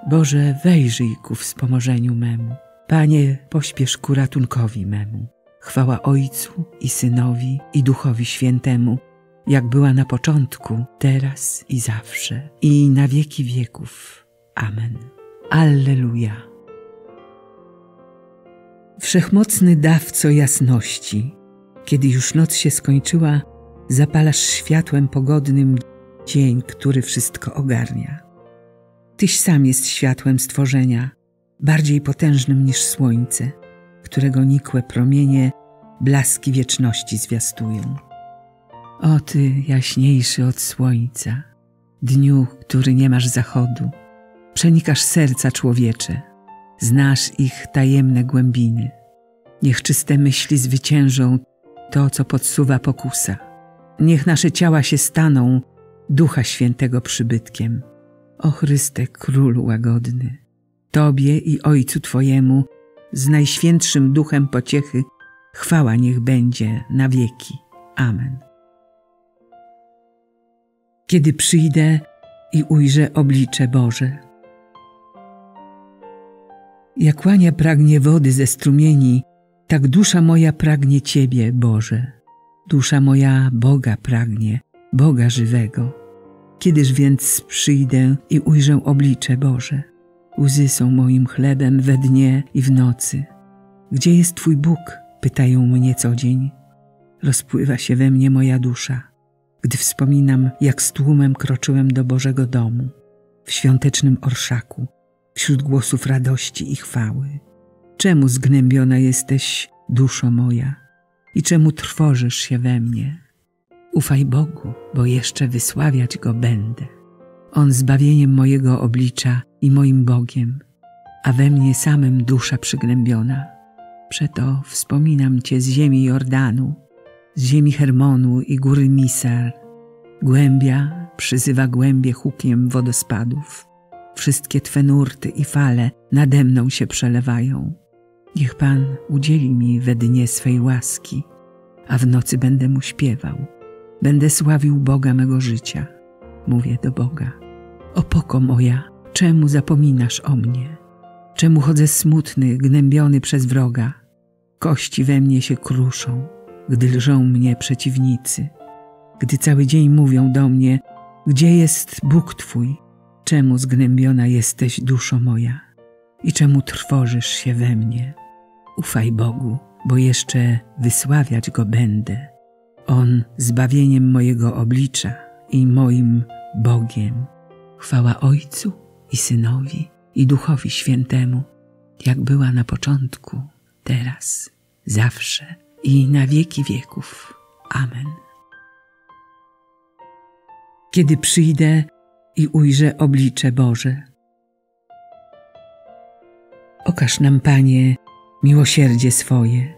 Boże, wejrzyj ku wspomożeniu memu. Panie, pośpiesz ku ratunkowi memu. Chwała Ojcu i Synowi i Duchowi Świętemu, jak była na początku, teraz i zawsze, i na wieki wieków. Amen. Alleluja. Wszechmocny Dawco jasności, kiedy już noc się skończyła, zapalasz światłem pogodnym dzień, który wszystko ogarnia. Tyś sam jest światłem stworzenia, bardziej potężnym niż słońce, którego nikłe promienie blaski wieczności zwiastują. O Ty, jaśniejszy od słońca, dniu, który nie masz zachodu, przenikasz serca człowiecze, znasz ich tajemne głębiny. Niech czyste myśli zwyciężą to, co podsuwa pokusa. Niech nasze ciała się staną Ducha Świętego przybytkiem. O Chryste, Królu łagodny, Tobie i Ojcu Twojemu z Najświętszym Duchem pociechy chwała niech będzie na wieki. Amen. Kiedy przyjdę i ujrzę oblicze Boże. Jak łania pragnie wody ze strumieni, tak dusza moja pragnie Ciebie, Boże. Dusza moja Boga pragnie, Boga żywego. Kiedyż więc przyjdę i ujrzę oblicze Boże? Łzy są moim chlebem we dnie i w nocy. Gdzie jest Twój Bóg? Pytają mnie co dzień. Rozpływa się we mnie moja dusza, gdy wspominam, jak z tłumem kroczyłem do Bożego domu, w świątecznym orszaku, wśród głosów radości i chwały. Czemu zgnębiona jesteś, duszo moja, i czemu trwożysz się we mnie? Ufaj Bogu, bo jeszcze wysławiać Go będę. On zbawieniem mojego oblicza i moim Bogiem, a we mnie samym dusza przygnębiona. Przeto wspominam Cię z ziemi Jordanu, z ziemi Hermonu i góry Misar. Głębia przyzywa głębie hukiem wodospadów. Wszystkie Twe nurty i fale nade mną się przelewają. Niech Pan udzieli mi we dnie swej łaski, a w nocy będę Mu śpiewał. Będę sławił Boga mego życia. Mówię do Boga. Opoko moja, czemu zapominasz o mnie? Czemu chodzę smutny, gnębiony przez wroga? Kości we mnie się kruszą, gdy lżą mnie przeciwnicy. Gdy cały dzień mówią do mnie, gdzie jest Bóg Twój? Czemu zgnębiona jesteś, duszo moja? I czemu trwożysz się we mnie? Ufaj Bogu, bo jeszcze wysławiać Go będę. On zbawieniem mojego oblicza i moim Bogiem. Chwała Ojcu i Synowi i Duchowi Świętemu, jak była na początku, teraz, zawsze i na wieki wieków. Amen. Kiedy przyjdę i ujrzę oblicze Boże. Okaż nam, Panie, miłosierdzie swoje.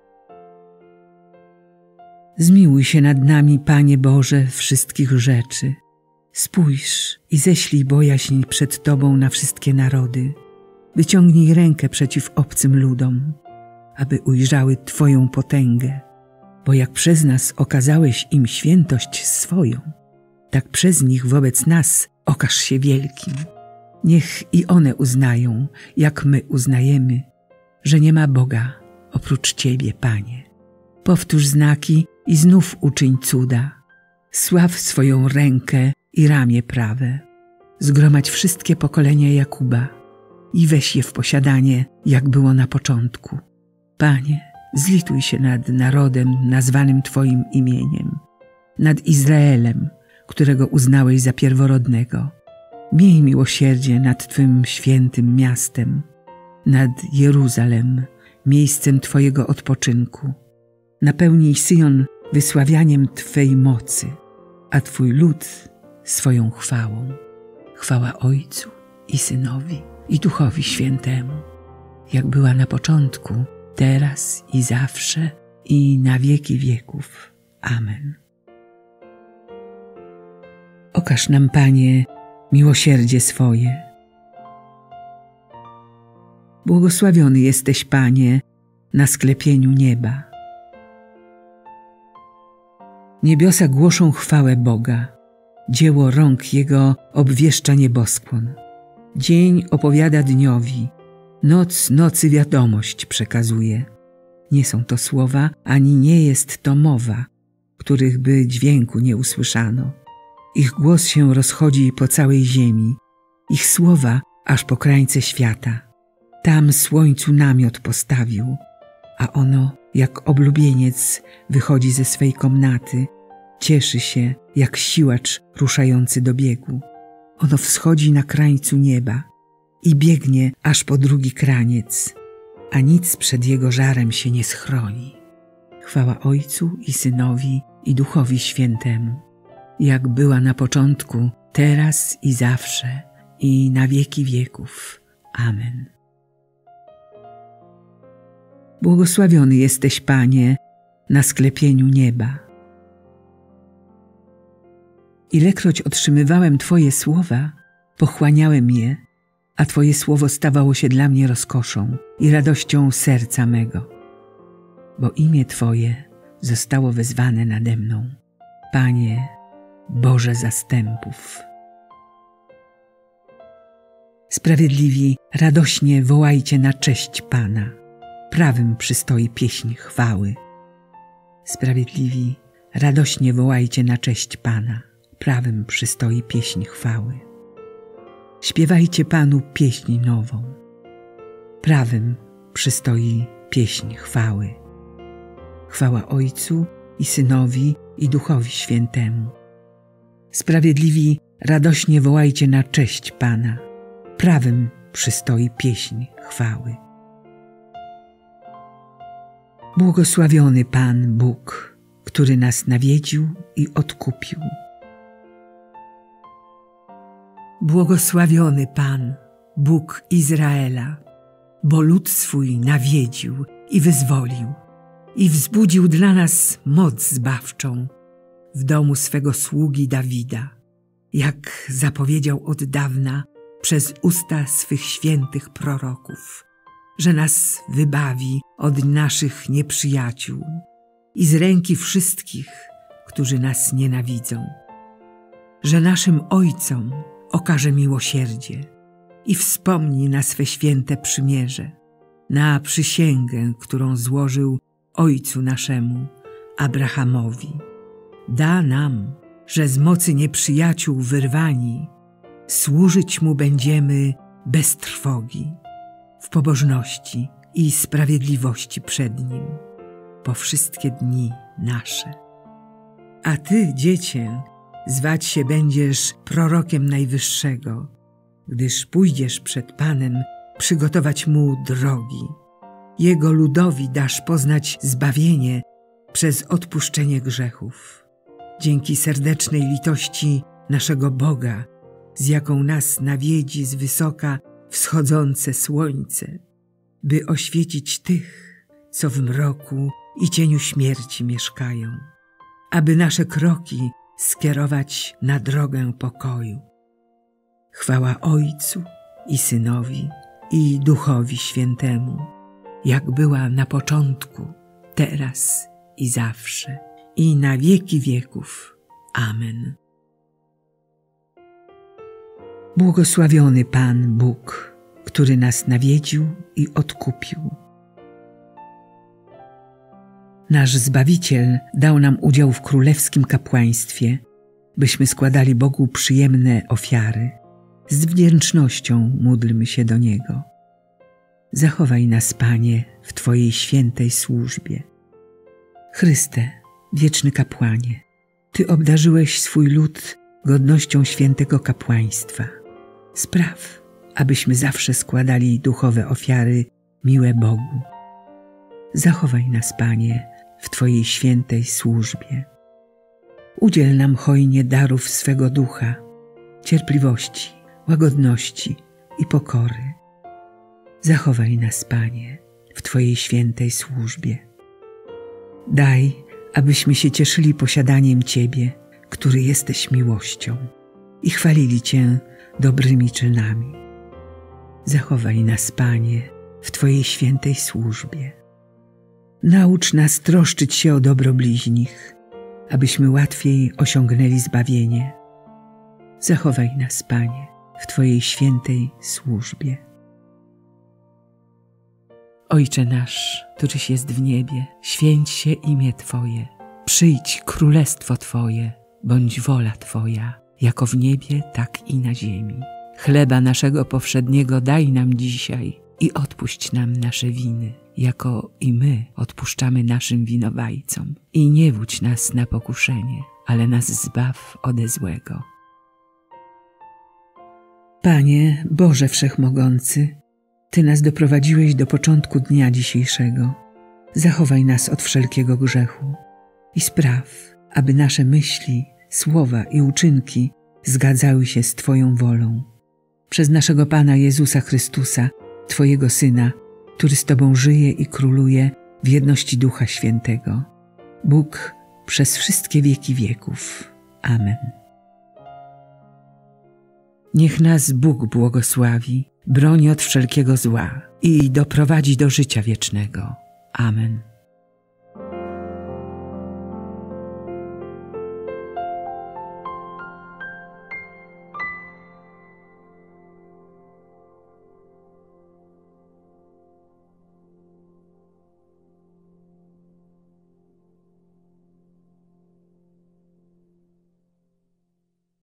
Zmiłuj się nad nami, Panie Boże, wszystkich rzeczy. Spójrz i ześlij bojaźń przed Tobą na wszystkie narody. Wyciągnij rękę przeciw obcym ludom, aby ujrzały Twoją potęgę. Bo jak przez nas okazałeś im świętość swoją, tak przez nich wobec nas okaż się wielkim. Niech i one uznają, jak my uznajemy, że nie ma Boga oprócz Ciebie, Panie. Powtórz znaki i znów uczyń cuda. Sław swoją rękę i ramię prawe. Zgromadź wszystkie pokolenia Jakuba i weź je w posiadanie, jak było na początku. Panie, zlituj się nad narodem nazwanym Twoim imieniem, nad Izraelem, którego uznałeś za pierworodnego. Miej miłosierdzie nad Twym świętym miastem, nad Jeruzalem, miejscem Twojego odpoczynku. Napełnij Syjon wysławianiem Twej mocy, a Twój lud swoją chwałą. Chwała Ojcu i Synowi i Duchowi Świętemu, jak była na początku, teraz i zawsze i na wieki wieków. Amen. Okaż nam, Panie, miłosierdzie swoje. Błogosławiony jesteś, Panie, na sklepieniu nieba. Niebiosa głoszą chwałę Boga, dzieło rąk Jego obwieszcza nieboskłon. Dzień opowiada dniowi, noc nocy wiadomość przekazuje. Nie są to słowa, ani nie jest to mowa, których by dźwięku nie usłyszano. Ich głos się rozchodzi po całej ziemi, ich słowa aż po krańce świata. Tam słońcu namiot postawił, a ono, jak oblubieniec, wychodzi ze swej komnaty, cieszy się, jak siłacz ruszający do biegu. Ono wschodzi na krańcu nieba i biegnie aż po drugi kraniec, a nic przed jego żarem się nie schroni. Chwała Ojcu i Synowi i Duchowi Świętemu, jak była na początku, teraz i zawsze, i na wieki wieków. Amen. Błogosławiony jesteś, Panie, na sklepieniu nieba. Ilekroć otrzymywałem Twoje słowa, pochłaniałem je, a Twoje słowo stawało się dla mnie rozkoszą i radością serca mego. Bo imię Twoje zostało wezwane nade mną. Panie, Boże zastępów. Sprawiedliwi radośnie wołajcie na cześć Pana. Prawym przystoi pieśń chwały. Sprawiedliwi radośnie wołajcie na cześć Pana. Prawym przystoi pieśń chwały. Śpiewajcie Panu pieśń nową. Prawym przystoi pieśń chwały. Chwała Ojcu i Synowi i Duchowi Świętemu. Sprawiedliwi radośnie wołajcie na cześć Pana. Prawym przystoi pieśń chwały. Błogosławiony Pan Bóg, który nas nawiedził i odkupił. Błogosławiony Pan, Bóg Izraela, bo lud swój nawiedził i wyzwolił i wzbudził dla nas moc zbawczą w domu swego sługi Dawida, jak zapowiedział od dawna przez usta swych świętych proroków, że nas wybawi od naszych nieprzyjaciół i z ręki wszystkich, którzy nas nienawidzą, że naszym ojcom okaże miłosierdzie i wspomni na swe święte przymierze, na przysięgę, którą złożył ojcu naszemu, Abrahamowi. Da nam, że z mocy nieprzyjaciół wyrwani, służyć Mu będziemy bez trwogi, w pobożności i sprawiedliwości przed Nim, po wszystkie dni nasze. A Ty, Dziecię, zwać się będziesz prorokiem Najwyższego, gdyż pójdziesz przed Panem przygotować Mu drogi. Jego ludowi dasz poznać zbawienie przez odpuszczenie grzechów. Dzięki serdecznej litości naszego Boga, z jaką nas nawiedzi z wysoka wschodzące słońce, by oświecić tych, co w mroku i cieniu śmierci mieszkają, aby nasze kroki skierować na drogę pokoju. Chwała Ojcu i Synowi i Duchowi Świętemu, jak była na początku, teraz i zawsze, i na wieki wieków. Amen. Błogosławiony Pan Bóg, który nas nawiedził i odkupił. Nasz Zbawiciel dał nam udział w królewskim kapłaństwie, byśmy składali Bogu przyjemne ofiary. Z wdzięcznością módlmy się do Niego. Zachowaj nas, Panie, w Twojej świętej służbie. Chryste, wieczny kapłanie, Ty obdarzyłeś swój lud godnością świętego kapłaństwa. Spraw, abyśmy zawsze składali duchowe ofiary miłe Bogu. Zachowaj nas, Panie, w Twojej świętej służbie. Udziel nam hojnie darów swego ducha, cierpliwości, łagodności i pokory. Zachowaj nas, Panie, w Twojej świętej służbie. Daj, abyśmy się cieszyli posiadaniem Ciebie, który jesteś miłością, i chwalili Cię dobrymi czynami. Zachowaj nas, Panie, w Twojej świętej służbie. Naucz nas troszczyć się o dobro bliźnich, abyśmy łatwiej osiągnęli zbawienie. Zachowaj nas, Panie, w Twojej świętej służbie. Ojcze nasz, któryś jest w niebie, święć się imię Twoje. Przyjdź królestwo Twoje, bądź wola Twoja, jako w niebie, tak i na ziemi. Chleba naszego powszedniego daj nam dzisiaj i odpuść nam nasze winy, jako i my odpuszczamy naszym winowajcom. I nie wódź nas na pokuszenie, ale nas zbaw ode złego. Panie Boże Wszechmogący, Ty nas doprowadziłeś do początku dnia dzisiejszego. Zachowaj nas od wszelkiego grzechu i spraw, aby nasze myśli, słowa i uczynki zgadzały się z Twoją wolą. Przez naszego Pana Jezusa Chrystusa, Twojego Syna, który z Tobą żyje i króluje w jedności Ducha Świętego. Bóg przez wszystkie wieki wieków. Amen. Niech nas Bóg błogosławi, broni od wszelkiego zła i doprowadzi do życia wiecznego. Amen.